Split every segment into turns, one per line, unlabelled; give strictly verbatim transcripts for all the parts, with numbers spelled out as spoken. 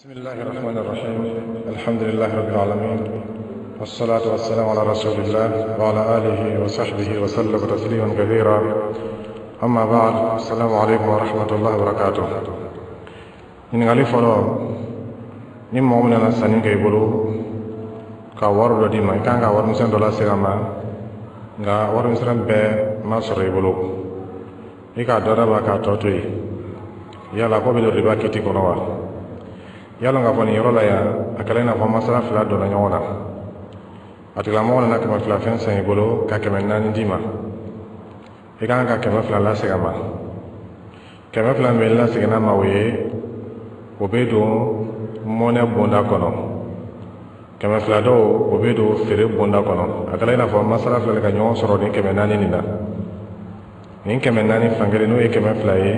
بسم الله الرحمن الرحيم. الحمد لله رب العالمين، والصلاة والسلام على رسول الله وعلى آله وصحبه وسلم تسليما كثيرا. أما بعد، السلام عليكم ورحمة الله وبركاته. إن غالي فلو نيم مؤمننا سنين كيبلو كوارو دي ما كان كوارو مسلم دولا سيرما غا وارو مسلم ب ما سريبلو إيكا دورا كاتوتوي يلا قبل الربا كيتي كونوا yalla nga foni yoro la ya akalena fa masala fila do la nyona atila mo na kama fila fen sen bolo ka kema nani dima e kan ka kema fila la se gama kema fila me la se gana mawe obedo mona bonda kono kema fila do obedo fere bonda kono akalena fa masala fila ka nyon soro ni kema nani ni na ni kema nani fangere no e kema fila ye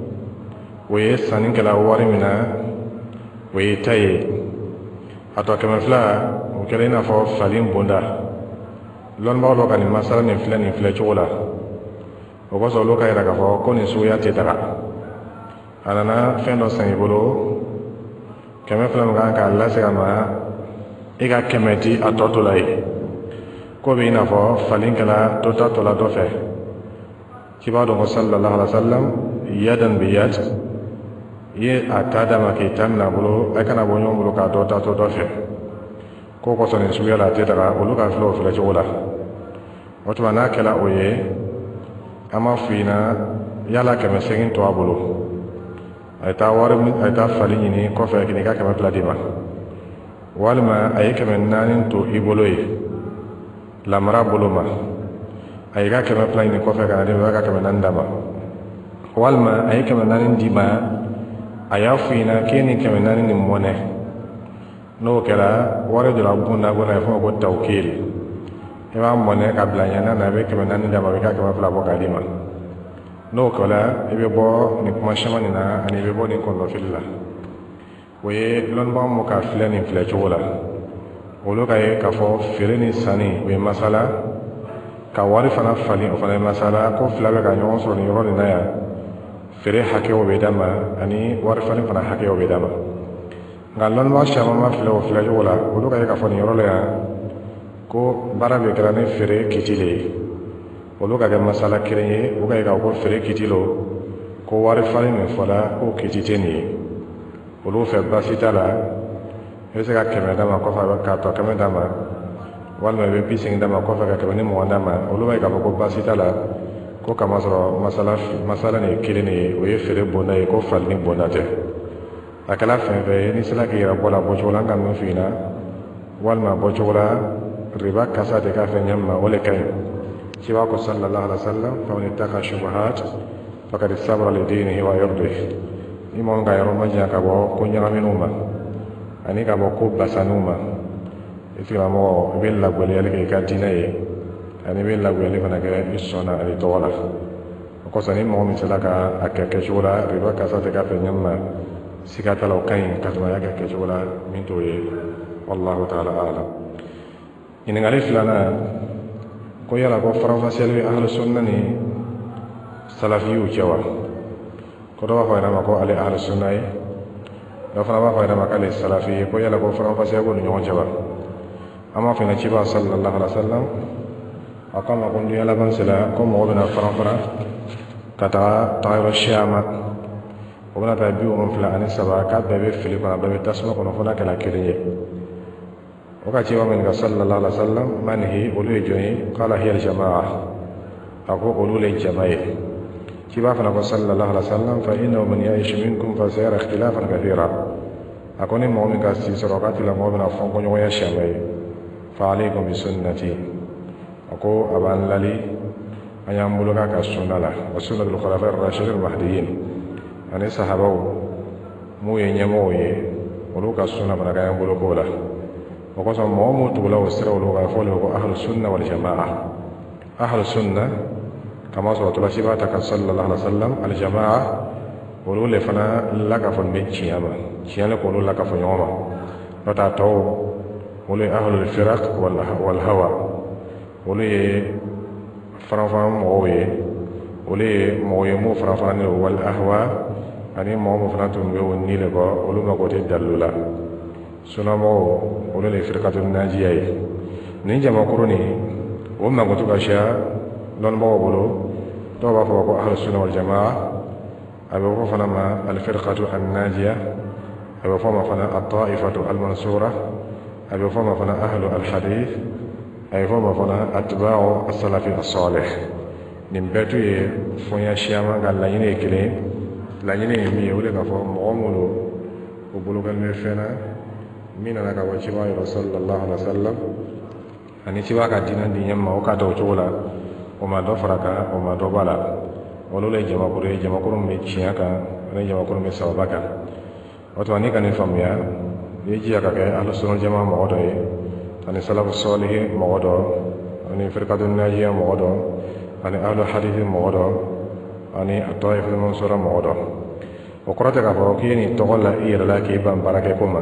we sanin kala wari mina we taye ato kema fila o kele na fo falim bonda lon ba lo kan masala ni fila ni fila chola o ko so lo ka ira ka fo ko ni suya te dara anana fendo san ibolo kema fila nga ka Allah se ama e ka kemeti atoto lai ko be na fo falin kala to ta to la do fe kibado sallallahu alaihi wasallam yadan biyad ye atada ma ke tamna bolo akana bonyo bolo ka do ta to do fe ko ko sonen suya la tetara bolo ka flo flo jola wato na kala oye ama fina yala ka mesengin to abolo ay ta war ay ta fali ni ko fe kini ka ka pladima walma ay ka men nanin to iboloy la mara bolo ma ay ka ka plani ko fe ka de ka ka men ndama walma ay ka men nanin dima aya fina keni keme nani ni mone no kala wara de la bunda bona fo ko tawkil e ba mone ka blanya na na be keme nani da ba ka ka fla bo kalima no kala e be bo ni kuma shama ni na ani be bo ni kondo filla we lon ba mo ka fila ni fila chola wolo ka e ka fo fere ni sani be masala ka wari fana fali o fana masala ko fila be ka nyon so ni ro ni na ya fere hake o bedama ani war fane fana hake o bedama ngalon ma shama ma fle o fle wala o do ka foni yoro la ko barabe kala ne fere kitile o do ka ga masala kireye o ka ko fere kitilo ko war fane me fala o kititeni o do fe basitala ese ka keme dama ko fa ka to keme dama wal me be pising dama ko fa ka keme ni mo dama o do ka ko basitala ko kama sɔrɔ masala masala ni kelen ni o ye feere bonda ye ko fali ni bonda tɛ a kɛla fɛn fɛn ye ni sera k'i yɛrɛ bɔ la bɔcogo la an ka min f'i ɲɛna walima bɔcogo la riba kasa tɛ k'a fɛn ɲɛ ma o le ka ɲi ci b'a ko sallallahu alaihi wa sallam fa man ittaqa shubuhat faqad istabra li dinihi wa irdihi ni mɔgɔ min ka yɔrɔ ma janya ka bɔ ko ɲagaminw ma ani ka bɔ ko basaniw ma i tigilamɔgɔ i bɛ lagwaleyali kɛ i ka diinɛ ye ani be la wele fana ke isona ali tola ko sani mo mi sala ka akake jola riba ka sa te ka fe nyamma sikata law kain ka ma ya ka jola min to ye wallahu ta'ala a'lam ina ngale filana ko yala ko faransa sele ahlus sunna ni salafiyu jawa ko do fa ina ma ko ali ahlus sunna yi do fa ba fa ina ma kale salafi ko yala ko faransa sele ko nyon jawa ama fa na ci ba sallallahu alaihi wasallam akama ko ndiya laban sila ko mo bena fara fara kata tayro shama o bena ta biu on fla ani saba ka bebe fili ko na bebe tasma ko no fona kala kiriye o ka ciwa men ga sallallahu alaihi wasallam manhi ulu joyi qala hiya al jamaa ako ulu le jamaa ci ba fana ko sallallahu alaihi wasallam fa inna man ya'ish minkum fa sayara ikhtilafan kathira akoni mo min ga si sorokati la mo bena fon ko nyoya shama fa alaykum bi sunnati ako aban lali ayam buluga ka sunnala wa sunnatul khulafa ar-rashidin al-mahdiyyin ani sahabaw mu ye nyamo ye buluga sunna bana ka yam bulugo la o ko so mo mo tugula o sira o ga folo ko ahlus sunna wal jamaa ahlus sunna kama so to lasiba ta ka sallallahu alaihi wasallam al jamaa wolo le fana la ka fon be chiyama chiyala ko lo la ka fon yoma nota taw wolo ahlul firaq wal wal hawa wolu ye faranfan mɔgɔw ye wolu ye mɔgɔ ye mun faranfan ne wal ahwa ani moo mo fana tun bɛ o ni le kɔ olu mako tɛ dalilu la sunamɔgɔw olu le firikatu najiya ye nin jamakuru ni o mako to ka siya dɔnnibagaw bolo dɔw b'a fɔ ko ahlu sunna wal jamaa a bɛ fɔ fana ma alfirikatu annajiya a bɛ fɔ ma fana at-ta'ifatu al-mansura a bɛ fɔ ma fana ahlu al-hadith a bɛ fɔ ma fana atba'u as-salafi as-salih nin bɛɛ tun ye fɔnya siyama ka laɲini ye kelen laɲini ye min ye o de ka fɔ mɔgɔ minnu o bolokali bɛ fɛn na min nana ka bɔ ciba yɔrɔ sallallahu alaihi wa sallam ani ciba ka diinɛ di ɲɛ ma o ka da o cogo la o ma dɔ fara kan o ma dɔ b'a la olu le jamakuru ye jamakuru min bɛ tiɲɛ kan ani jamakuru min bɛ sababa kan o tuma ni ka nin faamuya i ye jija ka kɛ ahlu sunna jamaa mɔgɔ dɔ ye ani salafu salihi mɔgɔ dɔ ani firqatu najiya mɔgɔ dɔ ani ahlu hadithi mɔgɔ dɔ ani at-ta'ifatul mansura mɔgɔ dɔ o kɔrɔ tɛ k'a fɔ k'i ye nin tɔgɔ la i yɛrɛ la k'i ban baarakɛ ko ma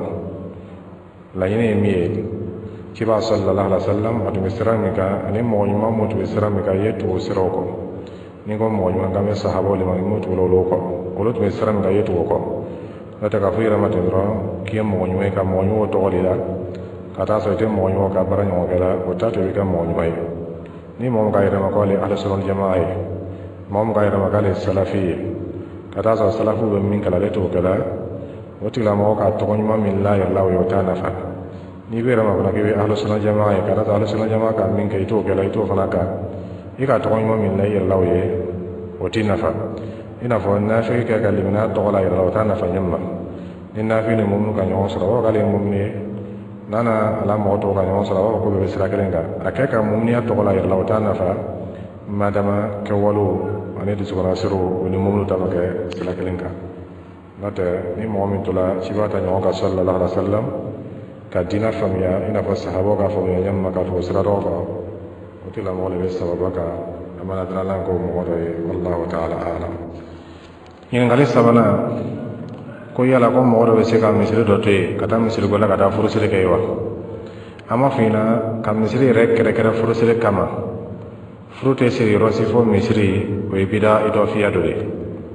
laɲini ye min ye ciba sallallahu alaihi wa sallam a tun bɛ sira min kan ani mɔgɔ ɲuman minnu tun bɛ sira min kan i ye tugu siraw kɔ ni ko mɔgɔ ɲuman kan bɛ sahabaw le ma minnu tugula olu kɔ olu tun bɛ sira min kan i ye tugu o kɔ n'o tɛ k'a fɔ i yɛrɛ ma ten dɔrɔn k'i ye mɔgɔ ɲuman ye ka mɔgɔ ɲumanw tɔgɔ de la ka taa sɔrɔ i tɛ mɔgɔ ɲuman ka baara ɲɔgɔn kɛ la o t'a to i bɛ kɛ mɔgɔ ɲuman ye ni mɔgɔ min ka yɛrɛ ma ko ale ahlu sunna wal jamaa ye mɔgɔ min ka yɛrɛ ma k'ale salafi ye ka taa sɔrɔ salafu bɛ min kala ale t'o kɛ la o tigilamɔgɔ ka tɔgɔ ɲuman min la yɛrɛ la o ye o t'a nafa n'i bɛ yɛrɛ ma fana k'i bɛ ahlu sunna jamaa ye ka taa sɔrɔ ahlu sunna jamaa ka min kɛ i t'o kɛ la i t'o fana kan i ka tɔgɔ ɲuman min la i yɛrɛ la o ye o t'i nafa i n'a fɔ nafi kɛ ka limina tɔgɔ la yɛrɛ la o t'a nafa ɲɛ ma ni nafi ni mumunu ka ɲɔgɔn sɔrɔ o k'ale ye mumunu ye n'a na ala mɔgɔ tɔw ka ɲɔgɔn sɔrɔ a b'a fɔ ko bɛɛ bɛ sira kelen kan a kɛ ka mumuniya tɔgɔ la yɛrɛ la o t'a nafa madama kɛwalew ani dusukɔnɔ siraw o ni mumunu ta ka kɛ sira kelen kan n'o tɛ ni mɔgɔ min tola ciba ta ɲɔgɔn kan sallallahu alaihi wa sallam ka diinɛ faamuya i n'a fɔ sahabaw ka faamuya ɲɛ ma k'a fɔ sira dɔw kan o tigilamɔgɔ le bɛ sababa kan a mana dalalan ko mɔgɔ dɔ ye wallahu ta'ala a'lam ɲininkali sabanan ko yala ko mɔgɔ dɔ bɛ se ka misiri dɔ to yen ka taa misiri ko la ka taa furusiri kɛ yen wa an b'a fɔ i ɲɛna ka misiri yɛrɛ kɛrɛkɛrɛ furusiri kama furu tɛ siri yɔrɔ si fo misiri o ye bida idɔfiya dɔ ye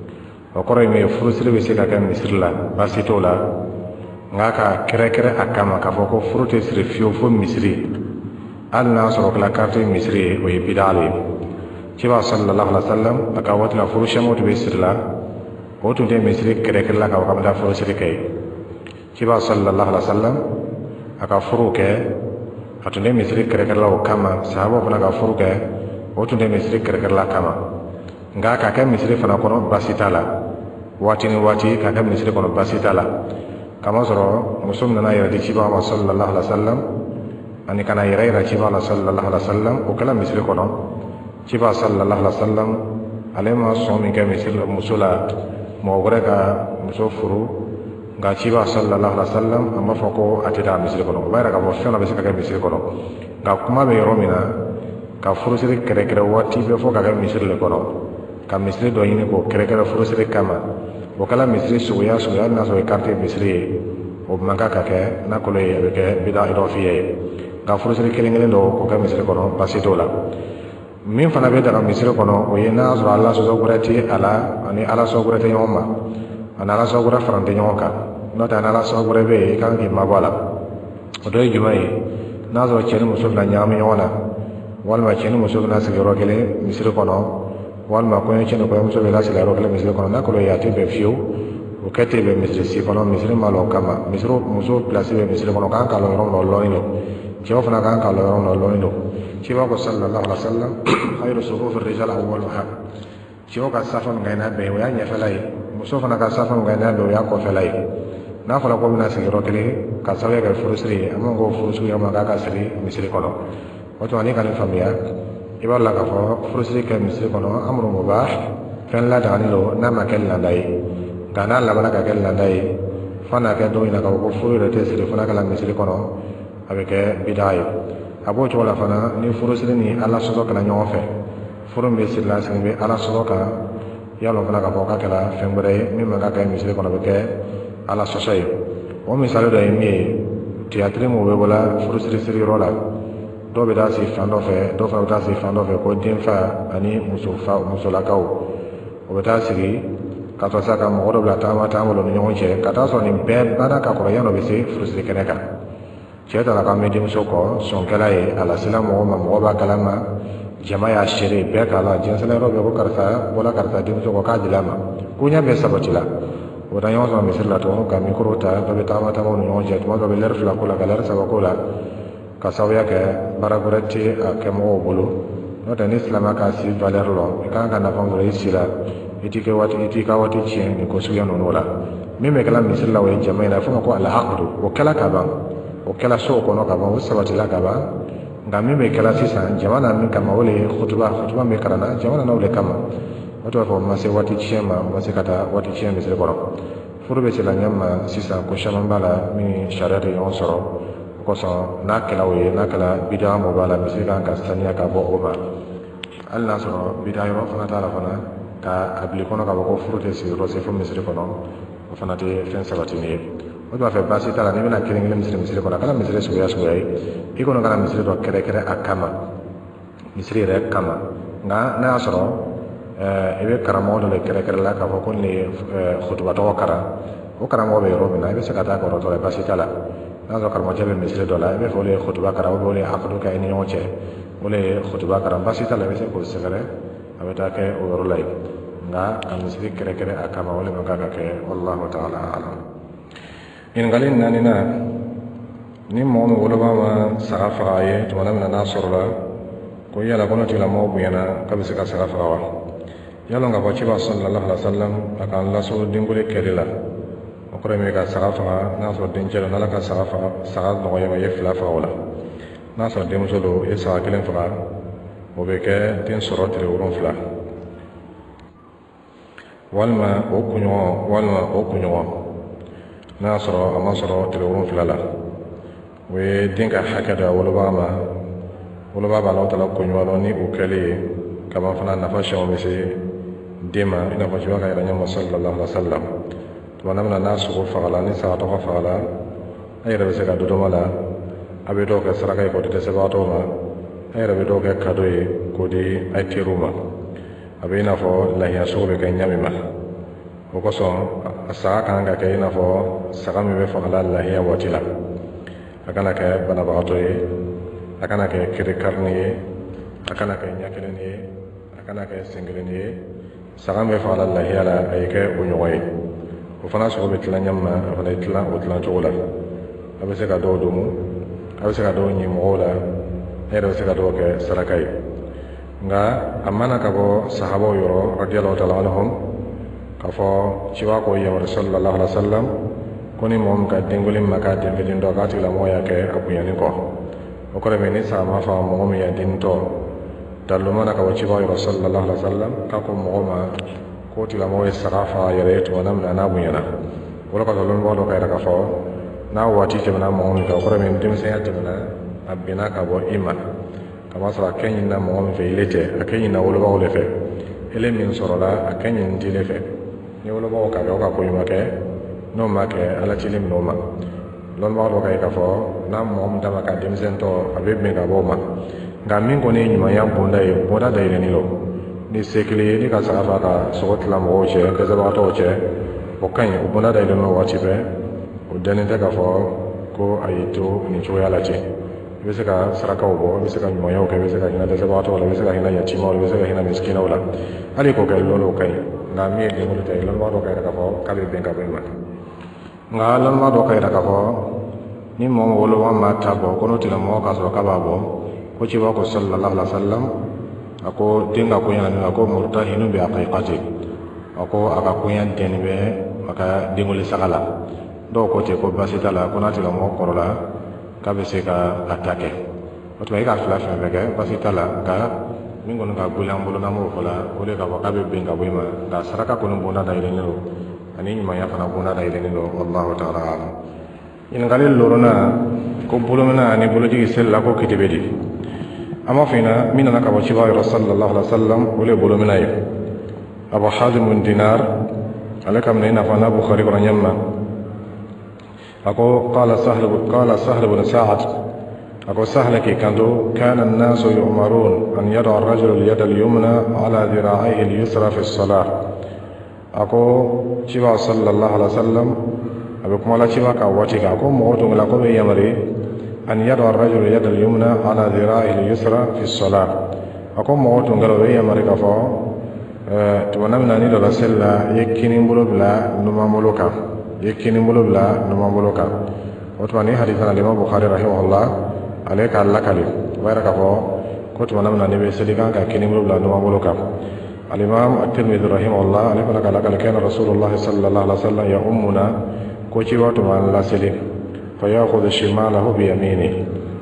o kɔrɔ ye min ye furusiri bɛ se ka kɛ misiri la baasi t'o la nka ka kɛrɛkɛrɛ a kama k'a fɔ ko furu tɛ siri fiyewu fo misiri hali n'a sɔrɔ kɛla karite misiri ye o ye bida le ye ciba sallallahu alaihi wa sallam a ka waati la furu sɛmɛw tun bɛ siri la o tun tɛ misiri kɛrɛkɛrɛ la k'a fɔ k'a bɛ taa furusiri kɛ yen ciba sallallahu alaihi wa sallam a ka furu kɛ a tun tɛ misiri kɛrɛkɛrɛ la o kama sahabaw fana ka furu kɛ o tun tɛ misiri kɛrɛkɛrɛ la kama nka k'a kɛ misiri fana kɔnɔ baasi t'a la waati ni waati k'a kɛ misiri kɔnɔ baasi t'a la kamasɔrɔ muso min nana yɛrɛ di ciba ma sallallahu alaihi wa sallam ani kana yɛrɛ yira ciba la sallallahu alaihi wa sallam o kɛla misiri kɔnɔ ciba sallallahu alaihi wa sallam ale ma sɔn min kɛ misiri muso la mɔgɔ wɛrɛ ka muso furu nka ciba sallallahu alaihi wa sallam a b'a fɔ ko a tɛ taa misiri kɔnɔ o b'a yira k'a fɔ fɛn dɔ bɛ se ka kɛ misiri kɔnɔ nka kuma bɛ yɔrɔ min na ka furusiri kɛrɛkɛrɛ waati bɛɛ fɔ ka kɛ misiri le kɔnɔ ka misiri dɔ ɲini k'o kɛrɛkɛrɛ furusiri kama o kɛla misiri suguya suguya hali n'a sɔrɔ karite misiri ye o man kan ka kɛ n'a kolo ye a bɛ kɛ bida idɔfiya ye nka furusiri kelen kelen dɔ k'o kɛ misiri kɔnɔ baasi t'o la min fana bɛ daga misiri kɔnɔ o ye n'a sɔrɔ ala sɔsɔ wɛrɛ tɛ a la ani ala sɔsɔ wɛrɛ tɛ ɲɔgɔn ma ani ala sɔsɔ wɛrɛ fara tɛ ɲɔgɔn kan n'o tɛ ani ala sɔsɔ wɛrɛ bɛ yen i kan k'i mabɔ a la o dɔ ye jumɛn ye n'a sɔrɔ cɛ ni muso bɛna ɲagami ɲɔgɔn na walima cɛ ni muso bɛna sigi yɔrɔ kelen misiri kɔnɔ walima kɔɲɔcɛ ni kɔɲɔmuso bɛ lasigi yɔrɔ kelen misiri kɔnɔ n'a kolo ye a tɛ bɛn fiyewu o kɛ tɛ bɛn misiri si kɔnɔ misiri ma lɔ kama misiri muso pilasi bɛ misiri kɔnɔ k'an ka lɔ yɔrɔ min na o lɔni don cɛw fana k'an ka lɔ yɔrɔ min na o lɔni don ciba ko sallallahu alaihi wa sallam khayru sufufi rijal awwaluha cɛw ka safa min ka ɲi n'a bɛɛ ye o y'a ɲɛfɛla ye muso fana ka safa min ka ɲi n'a bɛɛ o y'a kɔfɛla ye n'a fɔra ko bɛna sigi yɔrɔ kelen ka sababu kɛ furusiri ye an b'a fɔ ko furusiri ma k'a ka siri misiri kɔnɔ o tuma ni ka nin faamuya i b'a la k'a fɔ furusiri kɛ misiri kɔnɔ amru mubah fɛn ladagani don n'a ma kɛ lada ye nka n'a labanna ka kɛ lada ye f'a n'a kɛ don in na k'a fɔ ko furu yɛrɛ tɛ siri fo n'a kɛla misiri kɔnɔ a bɛ kɛ bida ye a b'o cogo la fana ni furusiri ni ala sɔsɔ kana ɲɔgɔn fɛ furu min bɛ siri la sigi bɛ ala sɔsɔ kan yalɔ fana k'a fɔ k'a kɛla fɛn wɛrɛ ye min man ka kɛ misiri kɔnɔ bɛ kɛ ala sɔsɔ ye o misali dɔ ye min ye tiyatiri mun bɛ bɔla furusiri siri yɔrɔ la dɔw bɛ taa si fan dɔ fɛ dɔw fana bɛ taa si fan dɔ fɛ ko den fa ani muso fa musolakaw o bɛ taa sigi kato saka mo do bla tama tama lo nyon che kata so ni be bana ka ko yano be se frustre keneka che ta la ka me dim so ko son kala e ala sila mo ma mo ba kalama jama ya shere be kala jin sala ro be ko karta bola karta dim so ko ka dilama kunya be sabatila wota yon so mi sirla to ka mi ko ta do be tama tama lo nyon che to do be ler fla ko la kala sa ko la ka sawya ke baragurati ke mo bolo no ta ni islama ka si valer lo ka ka na fam re sila iti ke wati iti ka wati chien ni ko suya no nola meme kala misilla wa jamaa na fuma ko ala aqdu o kala ka ba o kala so ko no ka ba o sabati la ka ba nga meme kala sisa jamaa na min kama wole khutba khutba me karana jamaa na wole kama wato ko ma se wati chien ma ma se kata wati chien be se ko furu be se la nyama sisa ko shaman bala mi sharia de yon soro ko so na kala we na kala bid'a mo bala be se kan ka sanya ka bo o ba Allah soro bid'a yo fana ta la fana ka abli kono ka ko furute si rose fo misri kono o fana te fen sabati ni o ba fe basi tala ni bena kelen misri misri kono kala misri so ya so yi i kono kala misri do kere kere akama misri re kama nga na soro eh ebe karamo do le kere kere la ka ko ni khutba to kara o karamo be ro na be sakata ko ro to basi tala na zo karamo jabe misri do la ebe fo le khutba kara o le aqdu ka ni yoche o le khutba kara basi tala be se ko segare abeta ke o ro lay nga am misri kere kere akama wala maka ke wallahu ta'ala alam in galin nanina ni mo mo wala ba safa aye to wala na nasr la ko yala kono tila mo bu yana kabisa ka safa wa yalo nga ba ci ba sallallahu alaihi wasallam aka Allah so dingule kere la o ko me ka safa na so dinjelo na la ka safa sagal no yema yefla fa wala na so dimsolo e sa kelen fa o be ke tin sorot le woron fla walma o kunyo walma o kunyo na soro ama soro tele woron fla la we dinka hakada wala ba ma wala ba ba la tala kunyo lo ni o kele kama fana na fa shawo mese dema ina fa jiwa ka ira nyama sallallahu alaihi wasallam to wana na su ko fala ni sa to ko fala ay rabe se ka do mala abe do ka saraka ko te se ba to ma ay rabe do ke kado ye ko di ay teruma abe na fo la ya so be ka nyami ma o ko so asa kan ga ke na fo saka me be fo ala la ya watila akana ke bana ba to ye akana ke kire karni ye akana ke nyakene ye akana ke singre ye saka me fo ala la ya la ay ke o nyoy o fana so be tla nyamma fana tla o tla jola abe se ka do do mu abe se ka do nyi mo la ero se ka do ke sarakai nga amana ka bo sahaba yoro radiyallahu ta'ala anhum ka fo ciwa ko yamar sallallahu alaihi wasallam koni mom ka dengolin maka dengolin do ka tila moya ke abu yani ko o ko be ni sa ma fa mo mi ya din to dalu mana ka ciwa yoro sallallahu alaihi wasallam ka ko mo ma ko tila moya sarafa yare to namna na bu yana wala ka lon bo do ka ka fo na wati ke na mo mi ka ko be ni dim se ya tabana abina ka bo ima kama sara kenyi na mo mi fe ilete akenyi na wolo ba wole fe ele min sorola akenyi ndile fe ni wolo ba ka ka ko yima ke no ma ke ala tilim no ma lon ma do ka ka fo na mo mi dama ka dim sento abe me ka bo ma ga min ko ni nyuma ya bonda e boda da ile ni lo ni sekle ni ka sara fa ka sogot la mo che ka za ba to che o kan o bonda da ile no wa chi be o dane ta ka fo ko ayito ni cho ya la che bisa ka saraka wo bisa ka nyuma yo ke bisa ka hina de sabato wala bisa ka hina yatima wala bisa ka hina miskina wala ali ko ke lolo kai na mi de mo te lolo do kai ka fo ka be ben ka be ma nga lolo do kai ka fo ni mo wolo wa ma ta bo ko no ti la mo ka so ka ba bo ko ci ba ko sallallahu alaihi wasallam ako dinga ko yana ni ako murta hinu bi aqiqati ako aka ko yan den be aka dingoli sakala do ko te ko basita la ko na ti la mo ko la kabe se ka atake o to ka fla fa bege basita la ga min gon ga bulan bulan mo fola o le ka wa kabe ben ga boyma ga saraka ko no bona da ile no ani ni ma ya fana bona da ile no wallahu ta'ala alam in galil lorona ko bulumna ani buluji sella ko kitibedi ama fina min na ka wa chiba sallallahu alaihi wasallam o le bulumna yi abu hadim bin dinar alakam ne na fana bukhari ko nyamma أقول قال سهل قال سهل بن سعد أقول سهل كي كانوا كان الناس يؤمرون أن يضع الرجل اليد اليمنى على ذراعيه اليسرى في الصلاة ako ciba sallallahu alaihi wasallam abe kuma la ciba ka wati ka ko mo to la ko be yamari an yadu ar-rajul yad al-yumna ala dhira'i al-yusra fi as-salat ako mo to ngalo be yamari ka fo to namna ni do la sella yekini mbulo bla no mamolo ka yekini mbulo bla no mamolo ka o to ni hadithan al-imam bukhari rahimahullah alayka al-lakali baraka fo ko to namna ni be selika ka kini mbulo bla no mamolo ka الإمام الترمذي رحمه الله عليه قال كان رسول الله صلى الله عليه وسلم يؤمنا كوتشيوات مع السليم فيأخذ شماله بيمينه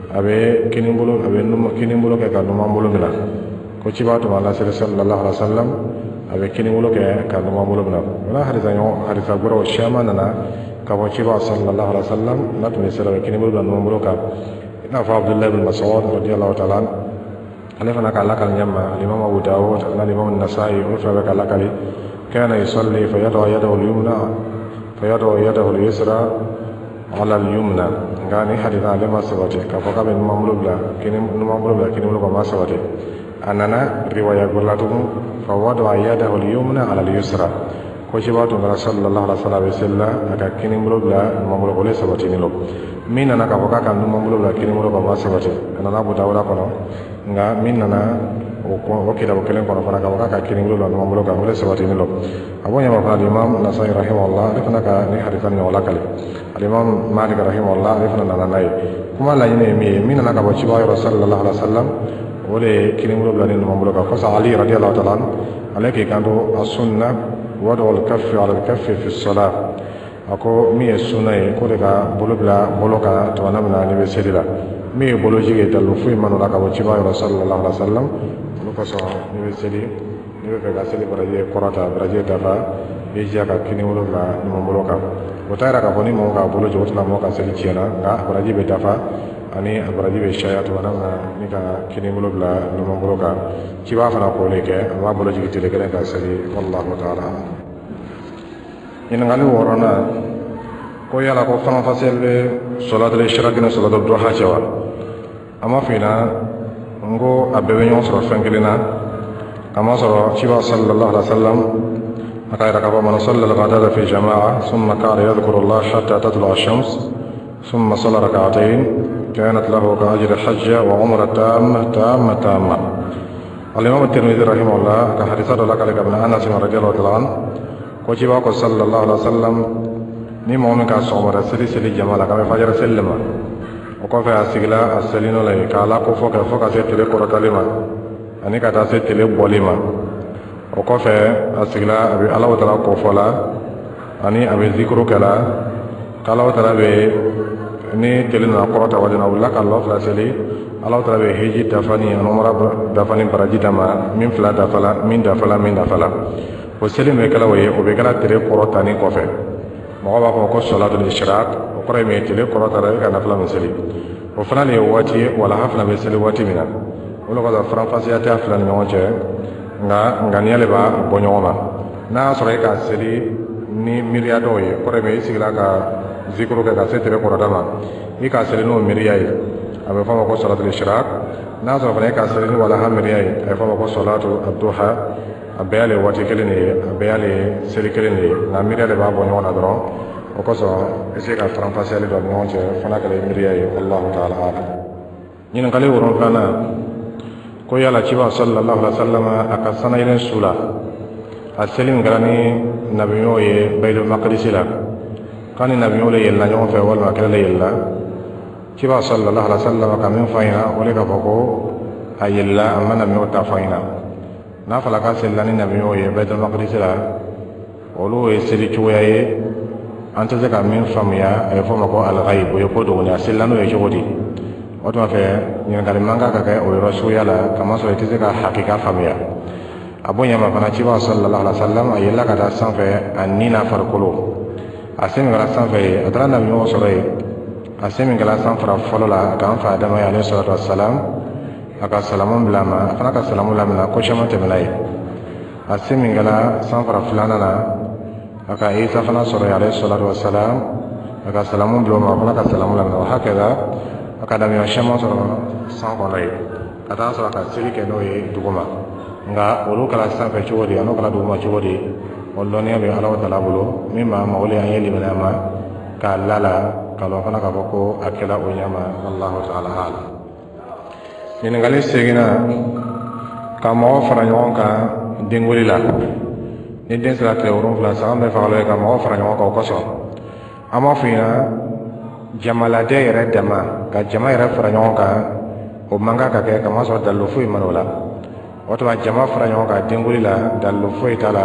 أبي كنيمبولو أبي نم كنيمبولو كان نمامبولو منا كوتشيوات مع السليم صلى الله عليه وسلم أبي كنيمبولو كان نمامبولو منا ولا حديث يوم حديث أبو الشام أننا كوتشيوات صلى الله عليه وسلم نتمنى سلام كنيمبولو نمامبولو كان نافع عبد الله بن مسعود رضي الله تعالى عنه عليه فنك على كل يوم الإمام أبو داود الإمام النسائي وفرق على كل كان يصلي فيضع يده اليمنى فيضع يده اليسرى على اليمنى يعني حديث على ما سبته كفوق من مملوك لا كني مملوك لا كني مملوك ما سبته أننا رواية قلتهم فوضع يده اليمنى على اليسرى كوشبات رسول الله صلى الله عليه وسلم أكا كني مملوك لا مملوك ولا سبته نلو من أنا كفوق كان مملوك لا كني مملوك ما سبته أنا أبو داود أقول nga min nana o kila o kelen kono fana ka waka kini ngulo no mambulo ka wala sawati ni lo abo nyama fa imam nasai rahimahullah defana ka ni hadithan ni wala kale al imam malik rahimahullah defana nana nay kuma la yene mi min nana ka bo ciwa sallallahu alaihi wasallam wala kini ngulo la ni no mambulo ka fa ali radiyallahu ta'ala alayki kanto as-sunnah wadu al-kaff ala al-kaff fi as-salat ako mi sunay ko daga bolobla boloka to namna ni be sedila mi bolo jige dalu fu manu la ka bo ciba sallallahu alaihi wasallam no ko so ni be sedi ni be ga sedi baraje korata baraje dafa be jaga kini wolo la ni mo bolo ka o tayra ka boni mo ga bolo jotla la mo ka sedi ciena ga baraje be dafa ani baraje be shaya to na ni ka kini wolo la ni mo bolo ka ciba fana ko le ke ma bolo jige tele ka ka sedi wallahu ta'ala ina ngali worona ko yala ko fana fasel salatul ishraq na salatul duha jawa ama fina ngo abbe nyon soro fankelina kama soro ciba sallallahu alaihi wasallam akayra ka man sallal ghadara fi jama'a thumma kana yadhkuru Allah hatta tatlu ash-shams thumma salla rak'atayn kanat lahu ka'ajri hajja wa umra tamma tamma tamma al-imam at-tirmidhi rahimahullah ka haditha la kala ibn anas radhiyallahu ta'ala an ko ciba ko sallallahu alaihi wasallam ni mo min ka somara seli seli jamala ka fajar sallama o ko fa asigla asalino la ka la ko foka foka se tele ko kalima ani ka ta se tele bolima o ko fa asigla abi Allah taala ko fola ani abi zikru kala kala taala be ni tele na ko ta wajina wala ka Allah la seli Allah taala be hiji dafani umra dafani baraji dama min fla dafala min dafala min dafala o seli me kala waye o be kala tele ko tani ko fa mɔgɔ b'a fɔ ko salatul ishraq o kɔrɔ ye min ye tile kɔrɔtara i ka nafila min seli o fana de ye waati ye wala ha fana bɛ seli waati min na o de kɔsɔn faranfasiya tɛ a fila ni ɲɔgɔn cɛ nka ŋaniya le b'a bɔ ɲɔgɔn ma n'a y'a sɔrɔ i ka seli ni miiriya dɔw ye kɔrɔ ye min i sigila ka zikuru kɛ ka se tile kɔrɔta ma i ka seli n'o miiriya ye a bɛ fɔ a ma ko salatul ishraq n'a y'a sɔrɔ fana i ka seli ni wala ha miiriya ye a bɛ fɔ a ma ko salatul duha a bɛɛ y'ale waati kelen de ye a bɛɛ y'ale seli kelen de ye nka miiriya de b'a bɔ ɲɔgɔn na dɔrɔn o kosɔn i se ka faranfasiyali dɔ ni ɲɔgɔn cɛ fana kɛra miiriya ye wallahu ta'ala ala ɲininkali wolonfilanan ko yala ciba sallallahu alaihi wasallam a ka sanayilen su la a seli min kɛra ni nabiɲɔgɔn ye baitul maqdisi la k'a ni nabiɲɔgɔn le yɛlɛla ɲɔgɔn fɛ walima kɛlɛ le yɛlɛla ciba sallallahu alaihi wasallam ka min fɔ an ɲɛna o de ka fɔ ko a yɛlɛla a ma nabiɲɔgɔn ta fɔ an ɲɛna n'a fɔra k'a selila ni nabiɲɔgɔn ye baitul maqdisi la olu ye seli cogoya ye an tɛ se ka min faamuya a bɛ fɔ o ma ko al-ghaib o ye ko dɔgɔnin a selila n'o ye cogo di o tuma fɛ ɲininkali man kan ka kɛ o yɔrɔ suguya la kamasɔrɔ i tɛ se ka hakika faamuya a bɔ ɲama fana ciba sallallahu alaihi wasallam a yɛlɛla ka taa sanfɛ a ni n'a farikolo a se min kɛra sanfɛ ye a taara nabiɲɔgɔn sɔrɔ yen a se min kɛra san fara fɔlɔ la a k'an fa Adama ye alayhi salatu wassalam a ka salamu bila a ma a fana ka salamu lamina ko caman tɛmɛna ye a se min kɛra san fara filanan na a ka Isa fana sɔrɔ yen alayhi salatu wassalam a ka salamu bila o ma a fana ka salamu lamina o hakɛda a ka daminɛ caman sɔrɔ san kɔnɔ ye ka taa sɔrɔ ka seli kɛ n'o ye duguma nka olu kɛra sanfɛ cogo di a n'o kɛra duguma cogo di واللونيا بألو تلابلو مما مولي أن يلي بناما كاللالا كالو فانا كفوكو أكلا ونياما والله تعالى أعلم من غالي سيغنا كما فرانيون كا دينغولي لا ندين سلا تيورون فلا سام بفعلوا كما فرانيون كا وكسو أما فينا جمالا دي يرد دما كجما يرد فرانيون كا ومانغا كا كما سو دلو فوي منولا وتما جما فرانيون كا دينغولي لا دلو فوي تالا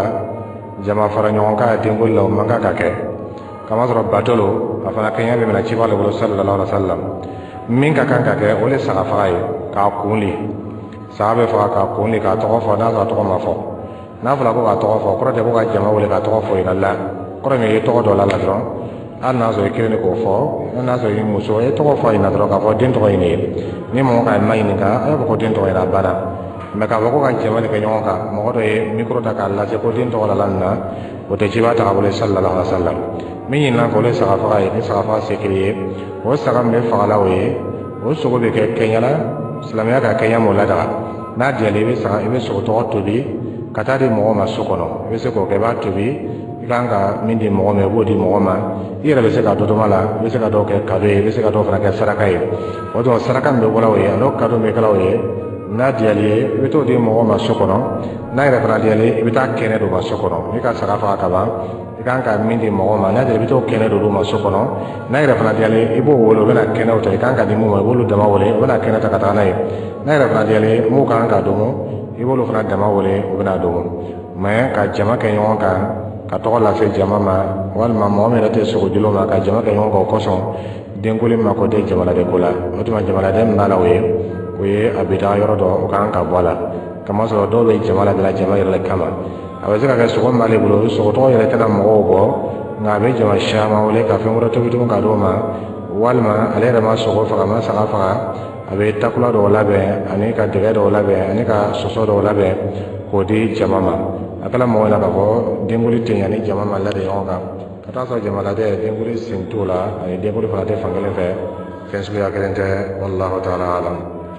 جما فرانيون كا دينغولي لا ومانغا كا كما سو باتولو افنا كينيا بمنا تشيبالو صلى الله عليه وسلم min ka kan ka kɛ o le saga faga ye k'a kunli saga bɛ faga k'a kunli k'a tɔgɔ fɔ n'a sɔrɔ tɔgɔ ma fɔ n'a fɔra ko k'a tɔgɔ fɔ kɔrɔ tɛ ko ka jama wele k'a tɔgɔ fɔ yira la kɔrɔ min ye tɔgɔ dɔ la la dɔrɔn hali n'a sɔrɔ i kelen de k'o fɔ n'a sɔrɔ i muso ye tɔgɔ fɔ ɲina dɔrɔn k'a fɔ den tɔgɔ ye nin ye ni mɔgɔ ka ma ɲininka a b'a fɔ ko den tɔgɔ ye a banna mɛ k'a fɔ ko ka jama de kɛ ɲɔgɔn kan mɔgɔ dɔ ye mikoro ta k'a lase ko den tɔgɔ la la nin na o tɛ ciba ta ka bolo sallallahu alaihi wa sallam min ɲinina k'o le saga faga ye ni saga faga se kelen ye o saga min bɛ fagala o ye o sogo bɛ kɛ kɛɲɛla silamɛya ka kɛɲɛ m'o la daga n'a diyala i bɛ saga i bɛ sogo tɔgɔ tobi ka taa di mɔgɔ ma so kɔnɔ i bɛ se k'o kɛ i b'a tobi i kan ka min di mɔgɔ ma i b'o di mɔgɔ ma i yɛrɛ bɛ se ka dɔdɔma la i bɛ se ka dɔw kɛ kado ye i bɛ se ka dɔw fana kɛ saraka ye o dɔn saraka min bɛ bɔla o ye a n'o kado min bɛ kɛla o ye n'a diyala i ye i bɛ t'o di mɔgɔ ma so kɔnɔ n'a yɛrɛ fana diyala i bɛ taa kɛnɛ dɔ ma so kɔnɔ i ka saga faga ka ban i kan ka min di mɔgɔ ma n'a diyala i bɛ t'o kɛnɛ dɔ ma so kɔnɔ n'a yɛrɛ fana diyala i b'o wele o bɛna kɛnɛw ta i kan ka di mun ma i b'olu dama wele o bɛna kɛnɛ ta ka taa n'a ye n'a yɛrɛ fana diyala mun kan ka domo i b'olu fana dama wele o bɛna domo mɛ ka jama kɛ ɲɔgɔn kan ka tɔgɔ lase jama ma walima mɔgɔ min yɛrɛ tɛ sogo dilo ma ka jama kɛ ɲɔgɔn kan o kosɔn denkoli ma ko tɛ jamanaden ko la o tuma jamanaden min b'a la o ye o ye a bɛ taa yɔrɔ dɔ o kan ka bɔ a la kamasɔrɔ dɔw bɛ jama la dilan jama yɛrɛ de kama a bɛ se ka kɛ sogo min b'ale bolo sogo tɔgɔ yɛrɛ tɛna mɔgɔw bɔ nka a bɛ jama caman wele ka fɛn wɛrɛ tobi tugun ka d'o ma walima ale yɛrɛ ma sogo faga ma saga faga a bɛ takula dɔw labɛn ani ka dɛgɛ dɔw labɛn ani ka sɔsɔ dɔw labɛn k'o di jama ma a kɛla mɔgɔw la k'a fɔ denkuli tɛ ɲa ni jama ma lade ɲɔgɔn kan ka taa sɔrɔ jama lajɛ denkuli sen t'o la ani denkuli fana tɛ fan kelen fɛ fɛn suguya kelen tɛ wallahu ta'ala alam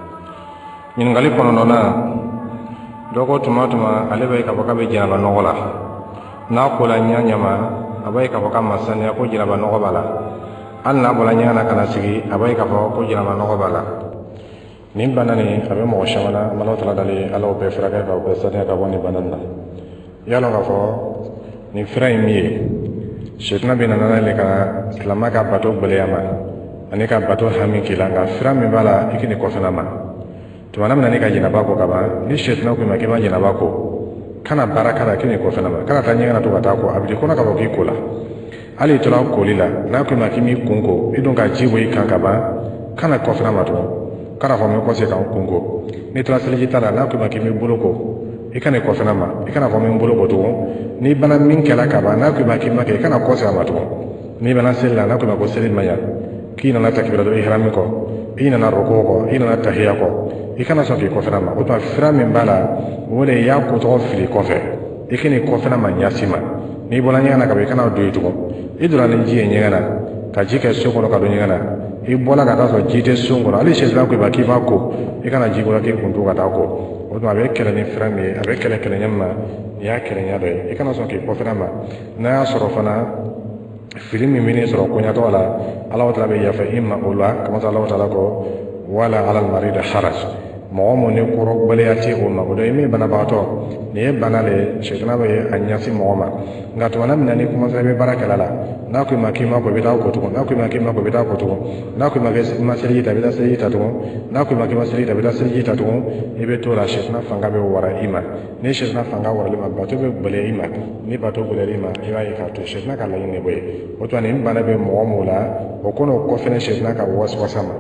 ɲininkali kɔnɔna na dɔ ko tuma tuma ale bɛ k'a fɔ k'a bɛ jɛnaba nɔgɔ la n'a ko la ɲa ɲama a b'a ye k'a fɔ k'a ma saniya ko jɛnaba nɔgɔ b'a la hali n'a bɔra ɲɛgɛn na ka na sigi a b'a ye k'a fɔ ko jɛnaba nɔgɔ b'a la nin bana nin a bɛ mɔgɔ caman na Alahu Taala dali Ala y'o bɛɛ furakɛ k'o bɛɛ saniya ka bɔ nin bana nin na i y'a dɔn k'a fɔ nin fura in min ye sɛtana bɛ na n'ale ka silamɛ ka bato gɛlɛya ma ani ka bato hami k'i la nka fura min b'a la i k'i ni kɔfɛla ma tumana min na ne ka jɛnaba ko ka ban ni sɛtana ko i ma k'i ma jɛnaba ko kana baara k'a la k'i ni kɔfɛla ma kana taa ɲɛgɛn na to ka taa ko a bɛ di kɔnɔ k'a fɔ k'i ko la hali i tora koli la n'a ko i ma k'i m'i kun ko i dun ka ji bɔ i kan ka ban kana kɔfɛla ma tugun kana fɔ n bɛ kɔse k'an kun ko n'i tora seliji ta la n'a ko i ma k'i m'i bolo ko i kana i kɔfɛla ma i kana fɔ n bɛ n bolo ko tugun ni bana min kɛla ka ban n'a ko i ma k'i ma kɛ i kana kɔse a ma tugun n'i bana seli la n'a ko i ma ko seli ma ɲa k'i nana takibira dɔrɔn i harami kɔ i nana roko kɔ i nana tahiya kɔ i kana sɔn k'i kɔfɛla ma o tuma fura min b'a la o de y'a ko tɔgɔ fili kɔfɛ i k'i ni kɔfɛla ma ɲasi ma n'i bɔra ɲɛgɛn na ka ban i kana don yen tugun i donna ni ji ye ɲɛgɛn na ka ji kɛ so kɔnɔ ka don ɲɛgɛn na i bɔra ka taa sɔrɔ ji tɛ so kɔnɔ hali sɛsira ko i ma k'i b'a ko i kana ji kɔnɔ k'i kun to ka taa ko o tuma a bɛ kɛlɛ ni fura min ye a bɛ kɛlɛ kɛlɛɲɛ min ma nin y'a kɛlɛɲɛ dɔ ye i kana sɔn k'i kɔfɛla ma n'a y'a sɔrɔ fana fili min bɛ ne sɔrɔ koɲatɔ la Alahu Taala bɛ yafa i ma o la kamasa Alahu Taala kɔ wala alal maridi haraj mɔgɔ mun ni kɔrɔbaliya tɛ o ma o dɔ ye min banabagatɔ nin ye bana le sɛtana bɛ a ɲasi mɔgɔ ma nka tumana min na ni commencé i bɛ baara kɛla la n'a ko i ma k'i ma ko i bɛ taa ko tugun n'a ko i ma k'i ma ko i bɛ taa ko tugun n'a ko i ma k'i ma seliji ta i bɛ taa seliji ta tugun n'a ko i ma k'i ma seliji ta i bɛ taa seliji ta tugun i bɛ t'o la sɛtana fanga bɛ wara i ma ni sɛtana fanga warali ma bato bɛ gɛlɛya i ma ni bato gɛlɛya i ma i b'a ye k'a to sɛtana ka laɲini de bɔ yen o tuma nin bana bɛ mɔgɔ min la o kɔnɔ o kɔfɛ sɛtana ka waswasa ma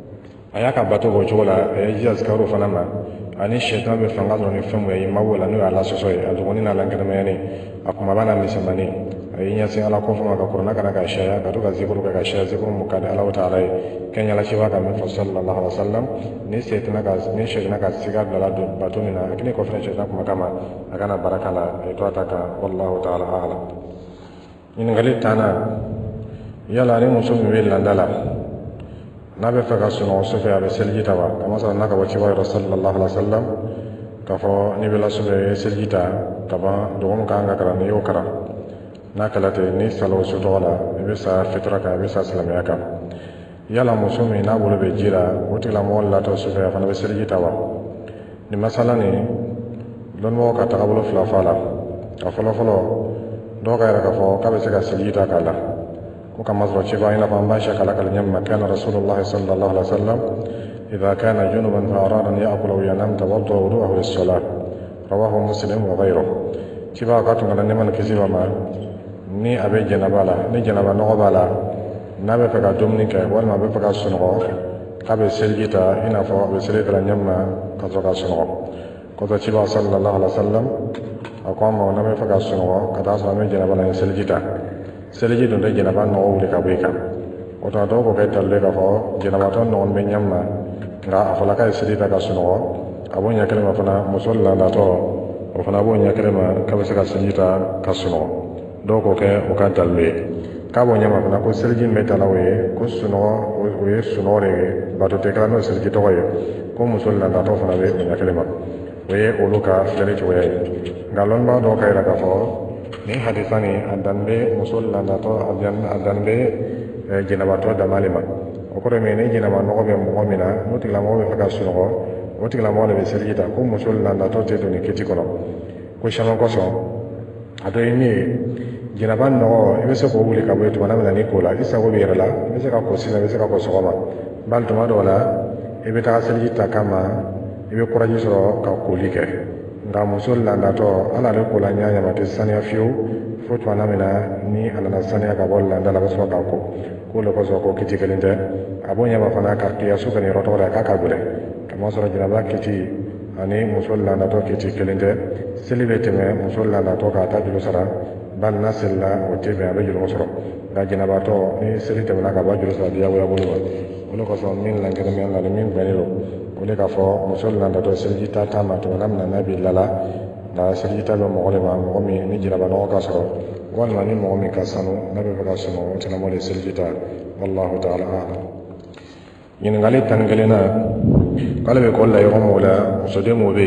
a y'a ka bato bɔ cogo la a ye jija sikaro fana ma ani sɛtana bɛ fanga sɔrɔ ni fɛn min ye i ma b'o la n'o y'a lasɔsɔ ye a dɔgɔnin n'a lankɛnɛmayani a kumaba n'a misɛnmani a y'i ɲɛsin Ala kɔfɛ ma ka kuranɛ kana ka sariya ka to ka zikuru kɛ ka sariya zikuru mun ka di Alahu Taala ye kɛɲɛla siba ka min fɔ sallallahu alaihi wa sallam ni sɛtana ka ni sɛtana ka siga bila bato min na a kini kɔfɛ sɛtana kuma kama a kana baraka la a ye to a ta kan wallahu ta'ala a'lam ɲininkali tanna yala ni muso min bɛ landa la n'a bɛ fɛ ka sunɔgɔ su fɛ a bɛ seliji ta wa kamasɔrɔ n'a ka bɔ kibaru yɔrɔ sallallahu alaihi wa sallam kafo ni bela sube seljita kaba dogom kanga kara ni yokara na kalate ni salo sutola ibisa fitraka ibisa islamiyaka yala musumi na bolo be jira wotila mo la to sube fa na seljita wa ni masala ni don mo ka tagabolo fla fala ka folo folo do ka era kafo ka be se ka seljita kala ko kama zro chiba ina pamba sha kala kala nyamma kana rasulullah sallallahu alaihi wasallam إذا كان جنبا فأراد أن يأكل وينام توضأ وضوءه للصلاة رواه مسلم وغيره كيف قاتم على نمان كسيبا ما ni abe janaba la ni janaba no bala na be faga domni ka wal ma be faga sungo ka be seljita ina fo be seljita la nyamma ka to ka sungo ko to chiba sallallahu alaihi wasallam akoma na be faga sungo ka ta sa me janaba la seljita seljita de janaba no wuli ka be ka o to do ko ka talle ka fo janaba to no be nyamma nga afala ka seljita ka sungo abonya kalma fana musalla la to o fana abonya kalma ka be ka seljita ka sungo doko ke o ka dalle ka bo nyama na ko selji metala we ko suno we suno re ba to te kala selji to we ko musul na da to fana be nya kelema we o luka fere to we galon ba do kai ra ka fo ni hadithani andande musul na da to adan andande jinaba to da malima o ko me ne jinaba no be mo mina no tigla mo be ka suno o tigla mo le selji ta ko musul na da to te do ni kiti kono ko shama ko so ado ini jinaban no ibe se ko wuli ka bo to na ni ko la isa ko be yara la ibe se ka ko sina ibe se ka ko so ma bal to ma do la ibe ta selji ta kama ibe kuraji so ka ko like nga musul la ndato ala le ko la nyanya ma te sania fiu fo to na mena ni ala na sania ka bol la ndala so ka ko ko lo ko so ko kiti kelinde abonya ma fana ka kiya su ka ni roto la ka ka gure kama so jinaba kiti ani musul la ndato kiti kelinde selibete me musul la ndato ka ta julo sara bal nasilla o tebe abe julo soro ga jinaba to ni selite wala ka ba julo sara dia wala bolo wala ko so min la ngere men la min banilo wala ka fo musul la ndato selji ta ta ma to namna nabi lala da selji ta mo gole ba mo mi ni jinaba no ka soro wal ma ni mo mi ka sanu nabi ka sunu o tana mo le selji ta wallahu ta'ala a'lam yin ngali tan galena kala be ko la yo mo la so de mo be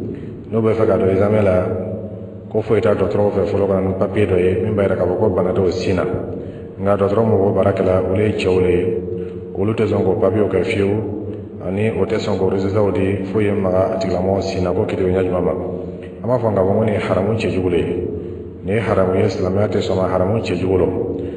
no be fa ga do examela ko fo ita dotoro fe folo kan papier do ye min bayra ka ko bana do sina nga dotoro mo barakala ole chawle olu te zongo papier ka fiu ani o te zongo rezeza odi fo ye ma atigla mo sina ko kidi nya juma ama fo nga mo ni haramu che jugule ni haramu ye islamate so ma haramu che jugulo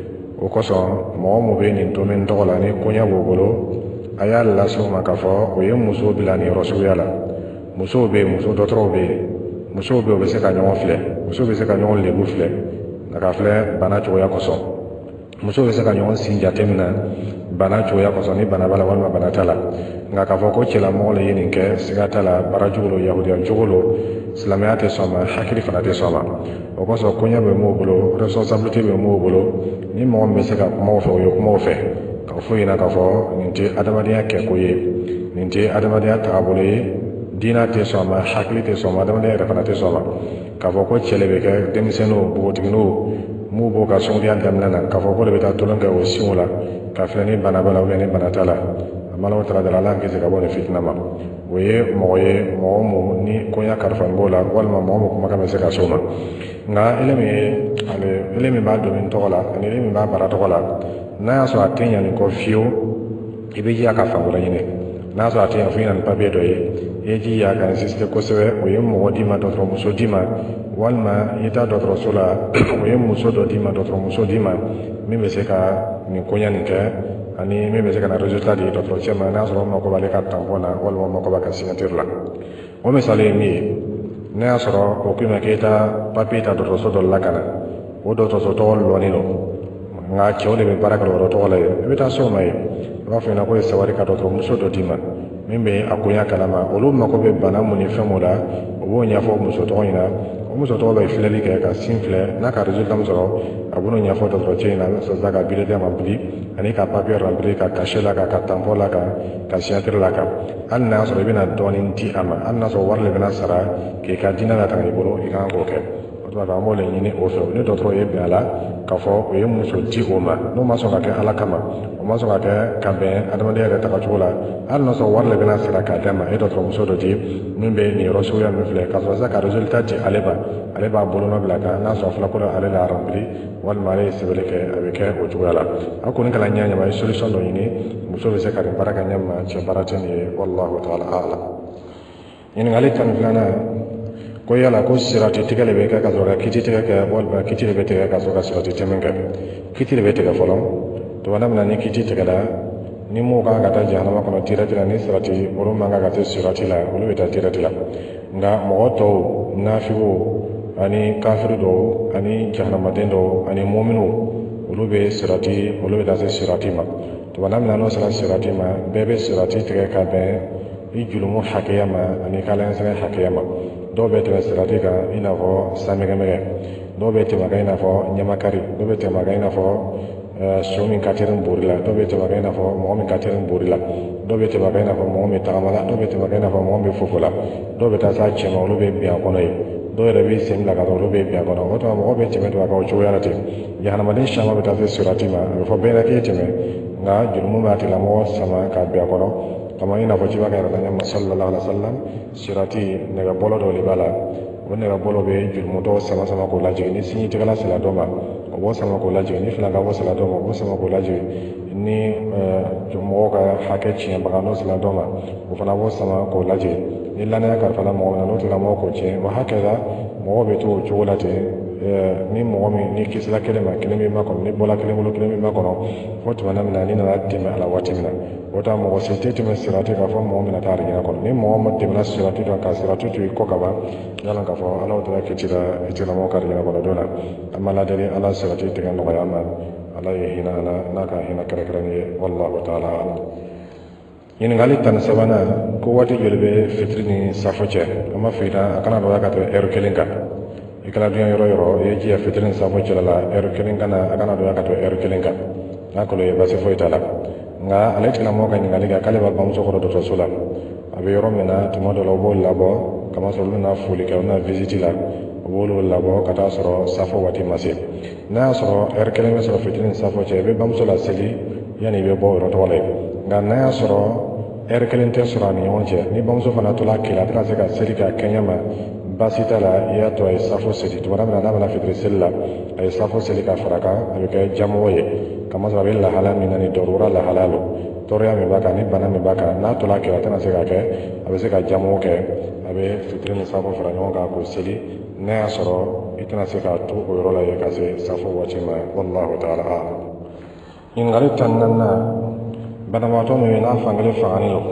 o ko so mo mo be ni to men dogola ni ko nya bogolo aya la so ma ka fo o ye muso bilani rasulullah muso be muso dotoro be muso be o be se ka ɲɔgɔn filɛ muso be se ka ɲɔgɔn lebu filɛ na ka filɛ bana cogoya kosɔn muso be se ka ɲɔgɔn sin jate min na bana cogoya kosɔn ni bana b'a la walima bana t'a la nka k'a fɔ ko cɛlamɔgɔ le ye nin kɛ siga t'a la baara cogo lo yahudiya cogo lo silamɛya tɛ sɔn ma hakili fana tɛ sɔn ma o kosɔn koɲɛ bɛ m'o bolo responsabilité bɛ m'o bolo ni mɔgɔ min bɛ se ka kuma o fɛ o ye kuma o fɛ ka fɔ ɲɛna k'a fɔ nin tɛ adamadenya kɛko ye nin tɛ adamadenya taabolo ye dina te soma hakili te soma adama yɛrɛ fana te soma k'a fɔ ko cɛle bɛ kɛ denmisɛnninw bogotigininw m'u b'o ka sɔndiya daminɛ na k'a fɔ ko de bɛ taa tolon kɛ o sinw la ka filɛ ni bana b'a la ni bana t'a la amalaw tara dala ala kisi ka bɔ nin fitina ma o ye mɔgɔ ye mɔgɔ mun ni koɲa kalifan b'o la walima mɔgɔ mun kumakan bɛ se ka s'o ma nka ele min ye ale ele min b'a domin tɔgɔ la ani ele min b'a bara tɔgɔ la n'a y'a sɔrɔ a tɛ ɲa nin kɔ fiyewu i bɛ jija ka fan wɛrɛ ɲini n'a sɔrɔ a tɛ ɲa fo ɲina nin papiye dɔ ye i jija ka insiste kosɛbɛ o ye mɔgɔ d'i ma dɔgɔtɔrɔmuso d'i ma walima i taa dɔgɔtɔrɔso la o ye muso dɔ d'i ma dɔgɔtɔrɔmuso d'i ma min bɛ se ka nin koɲa nin kɛ ani min bɛ se ka na résultat di dɔgɔtɔrɔcɛ ma n'a sɔrɔ o mago b'ale ka tampon na walima o mago b'a ka signature la o misali ye min ye n'a y'a sɔrɔ o k'i ma k'i taa papiye ta dɔgɔtɔrɔso dɔ la ka na o dɔgɔtɔrɔso tɔgɔ lɔnnen don nka cɛw de bɛ baara kɛ o tɔgɔ la ye i bɛ taa s'o ma ye i b'a fɔ ɲɛna ko ye sawari ka dɔgɔtɔrɔmuso dɔ d'i ma min bɛ a koɲa kalama olu mago bɛ bana mun ni fɛn mun la o b'o ɲɛfɔ muso tɔgɔ ɲɛna o muso tɔgɔ bɛ filɛli kɛ ka sin filɛ n'a ka résultat min sɔrɔ a b'o ɲɛfɔ dɔgɔtɔrɔcɛ ɲɛna sɔrɔ ka bulletin rempli ani ka papier rempli ka cachet la kan ka tampon la kan ka signature la kan hali n'a sɔrɔ i bɛna dɔɔnin di a ma hali n'a sɔrɔ wari de bɛna sara k'i ka diinɛ latanga i bolo i kan k'o kɛ to ga mo le ni o so ni docteur e bala ka fo o ye muso di o ma no ma so ka ke ala kama o ma so ka ke ka be adama de ta ka chola al no so war le bena sira ka dama e docteur muso do di min be ni ro so ya mi fle ka so sa ka resultat di aleba aleba bolo no bla ka na so fla ko ale la rambli wal mare sibele ke abike o chola akoni kala nyanya ma solution do ni muso be se ka baraka nyama che barateni wallahu ta'ala a'lam yin ngali tan flana ko yala ko sirati tigale be ka ka so ka kiti tiga ka wal ba kiti be tiga ka so ka sirati temenga kiti be tiga folon to wana mna ni kiti tiga da ni mo ka ka ta jahannama kono tirati la ni sirati oro manga ka te sirati la olo be ta tirati la nga mo to nafiwo ani kafiru do ani jahannama den do ani mu'minu olo be sirati olo be ta se sirati ma to wana mna no sira sirati ma bebe sirati tiga ka be i julumu hakiya ma ani kala sanga hakiya ma do be tɛmɛ sirati kan i n'a fɔ samɛgɛmɛgɛ dɔw bɛ tɛmɛ kan i n'a fɔ ɲamakari dɔw bɛ tɛmɛ kan i n'a fɔ so min ka teli bori la dɔw bɛ tɛmɛ kan i n'a fɔ mɔgɔ min ka teli bori la dɔw bɛ tɛmɛ kan i n'a fɔ mɔgɔ min tagama la dɔw bɛ tɛmɛ kan i n'a fɔ mɔgɔ min fofo la dɔw bɛ taa s'a cɛ ma olu bɛ bin a kɔnɔ yen dɔw yɛrɛ bɛ sen bila ka taa olu bɛ bin a kɔnɔ o tuma mɔgɔ bɛ tɛmɛ to a kan o cogoya la ten yahanamaden caman bɛ taa se sirati ma a bɛ fɔ bɛɛ la k'e tɛmɛ nka jurumu b'a tigilamɔgɔ sama k'a bin a kɔnɔ kama ina fɔ ciba kɛra ɲama sallallahu alaihi wasallam sirati nɛgɛ bɔlɔ dɔ de b'a la o nɛgɛ bɔlɔ bɛ jurumutɔ sama sama k'o lajigin ni sinji tigɛla sira dɔ ma o b'o sama k'o lajigin ni fila ka bɔ sira dɔ ma o b'o sama k'o lajigin ni mɔgɔw ka hakɛ tiɲɛbaga n'o sira dɔ ma o fana b'o sama k'o lajigin ni lannaya kalifala mɔgɔ min na n'o tigilamɔgɔ k'o tiɲɛ o hakɛ la mɔgɔw bɛ to o cogo la ten ni mɔgɔ min ni kisila kelen ma kelen min ma kɔnɔ ni bɔla kelen bolo kelen min ma kɔnɔ fo tuma min na ni nana tɛmɛ a la waati min na o ta mɔgɔ si tɛ tɛmɛ sirati k'a fɔ mɔgɔ min na taa arijinɛ kɔnɔ ni mɔgɔ ma tɛmɛna sirati dɔn ka sirati to i kɔ ka ban yala k'a fɔ ala taala kiti la i tigilamɔgɔ ka arijinɛ kɔnɔ don na an b'a ladeli ala sirati tigɛ nɔgɔya ma ala ye hinɛ an na n'a ka hinɛ kɛrɛnkɛrɛnnen ye wallahu taala alam ɲininkali tan ni sabanan ko waati joli bɛ fitiri ni safo cɛ an b'a fɔ i la a kana dɔgɔya ka tɛmɛ ɛri kelen kan i kana dunya yɔrɔ yɔrɔ i ye jiya fitiri ni safo cɛla la ɛri kelen kan na a kana dɔgɔya ka tɛmɛ ɛri kelen kan n'a kɔlɔ ye basi foyi t'a la nka ale tigilamɔgɔ ka ɲininkali kɛ k'ale b'a bamuso kɔrɔ dɔgɔtɔrɔso la a bɛ yɔrɔ min na tuma dɔ la u b'o labɔ kamasɔrɔ olu bɛna foli kɛ u bɛna visiti la u b'olu labɔ ka taa sɔrɔ safo waati ma se n'a y'a sɔrɔ ɛri kelen bɛ sɔrɔ fitiri ni safo cɛ i bɛ bamuso la seli yanni i bɛ bɔ o yɔrɔ tɔgɔ la ye nka n'a y'a sɔrɔ ɛri kelen tɛ sɔrɔ a ni ɲɔgɔn cɛ ni bamuso fana tola kile a tɛna se ka seli ka kɛɲɛ ma baasi t'a la i y'a to a ye safo seli tuma min na n'a bɛna fitiri seli la a ye safo seli ka fara kan a bɛ kɛ jamɔgɔ ye kamasɔrɔ a bɛ lahala min na ni dɔrɔra lahala lo tɔɔrɔya min b'a kan ni bana min b'a kan n'a tola kile a tɛna se ka kɛ a bɛ se ka jamɔgɔ kɛ a bɛ fitiri ni safo fara ɲɔgɔn kan k'o seli n'a y'a sɔrɔ i tɛna se k'a to o yɔrɔ la yen ka se safo waati ma wallahu ta'ala a'lam ɲininkali tan naaninan banabaatɔ min n'a fankelen fagani lo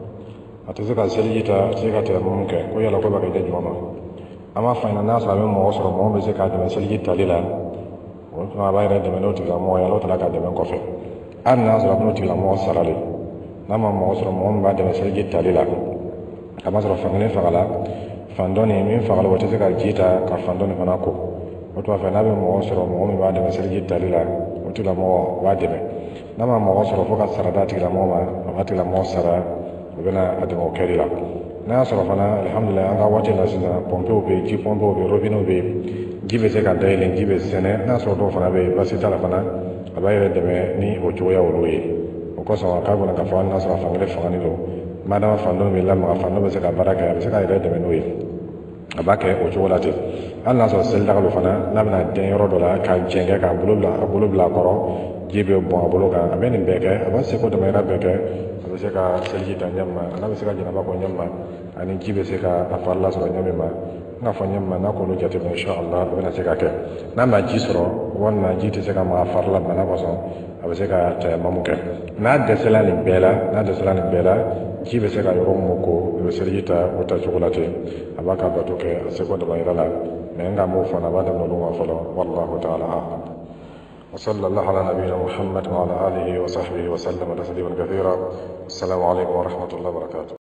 a tɛ se ka seliji ta a tɛ se ka tɛmɛmu kɛ ko yala ko b'a kɛ jɛ jumɛn ma an b'a fɔ ɲɛna n'a sɔrɔ a bɛ mɔgɔ sɔrɔ mɔgɔ bɛ se k'a dɛmɛ seliji tali la o tuma a b'a yɛrɛ dɛmɛ n'o tigilamɔgɔ ye ala tala ka dɛmɛ kɔfɛ hali n'a sɔrɔ n'o tigilamɔgɔ sarali n'a ma mɔgɔ sɔrɔ mɔgɔ min b'a dɛmɛ seliji tali la a b'a sɔrɔ fankelen fagala fan dɔ nin min fagala o tɛ se ka ji ta ka fan dɔ nin fana ko o tuma fɛ n'a bɛ mɔgɔ sɔrɔ mɔgɔ min b'a dɛmɛ seliji tali la o tigilamɔgɔ b'a dɛmɛ n'a ma mɔgɔ sɔrɔ fo ka sara d'a tigilamɔgɔ ma a b'a tigilamɔgɔ sara u bɛna a dɛmɛ o kɛli la n'a y'a sɔrɔ fana alihamudulila an ka waati la sisan pɔnpew bɛ yen ji pɔnpew bɛ yen robinɛw bɛ yen ji bɛ se ka dayɛlɛn ji bɛ sɛnɛ n'a sɔrɔ dɔw fana bɛ yen basi t'a la fana a b'a yɛrɛ dɛmɛ ni o cogoya olu ye o kosɔn a k'a kɔnɔ k'a fɔ hali n'a sɔrɔ fankelen fangani don madama fan dɔ bɛ lamaga fan dɔ bɛ se ka baara kɛ a bɛ se k'a yɛrɛ dɛmɛ n'o ye a b'a kɛ o cogo la ten hali n'a sɔrɔ seli daga fana n'a bɛna den yɔrɔ dɔ la ka jɛngɛ k'a bolo bila a bolo bila a kɔrɔ ji bɛ bɔn a bolo kan a bɛ nin bɛɛ kɛ a b'a seko damayira bɛɛ kɛ a bɛ se ka seliji ta ɲɛma n'a bɛ se ka jɛnɛba kɔ ɲɛma ani ji bɛ se ka a fari lasɔrɔ ɲɛmi ma n k'a fɔ ɲɛma n'a k'olu jateminɛ inshallah a bɛna se ka kɛ n'a ma ji sɔrɔ walima ji tɛ se ka maga fari la bana kɔsɔn a bɛ se ka tayamamu kɛ n'a dɛsɛla nin bɛɛ la n'a dɛsɛla nin bɛɛ la ji bɛ se ka yɔrɔ mun ko i bɛ seliji ta o ta cogo la ten a b'a ka bato kɛ a seko damayira la mɛ n ka m'o fana a b'a daminɛ olu ma fɔlɔ wallahu ta'ala a'lam وصلى الله على نبينا محمد وعلى آله وصحبه وسلم تسليما كثيرا السلام عليكم ورحمة الله وبركاته